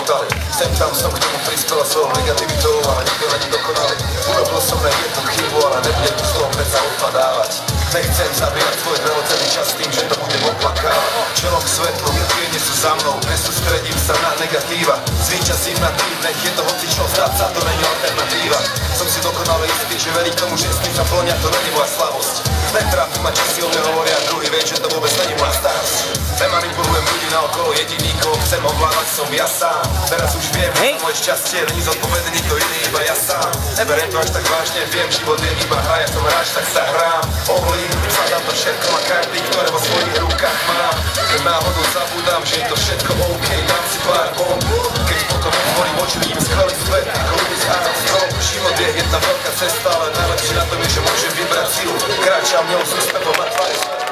brutálne. Sem tam som k tomu prispela svojou negativitou, ale nikto není dokonalý. Urobil som len jednu chybu, ale nebudem tu z toho predsa odpadávať. Nechcem zabíjať svoj drahocenný čas tým, že to budem oplakávať. Čelom k svetlu, tiene sú za mnou, nesústredím sa na negatíva. Zvíťazím na tým, nech je to hocičo, zdať sa, to není alternatíva. Som si dokonale istý, že verím tomu, že s tým sa plnia, to není moja slabosť. Netrápi ma, čo si o mne hovoria, druhý vie, že to vôbec není moja starosť. Nemanipulujem ľudí naokolo, jediný, koho chcem ovládať, som ja sám. Teraz už viem, že moje šťastie není zodpovedný nikto iný, iba ja sám. Neberiem to až tak vážne, viem, život je iba hra, ja som hráč, tak sa hrám. Oholím, sadám to všetko na karty, ktoré vo svojich rukách mám. Keď náhodou zabudám, že je to všetko OK, dám si pár bomb. Keď potom otvorím oči, vidím skvelý svet, ako ľudí z Armstrong. Život je jedna veľká cesta, ale najlepšie na tom je, že môžem vybrať silu. Kráčam ňou s úspevom na tvári.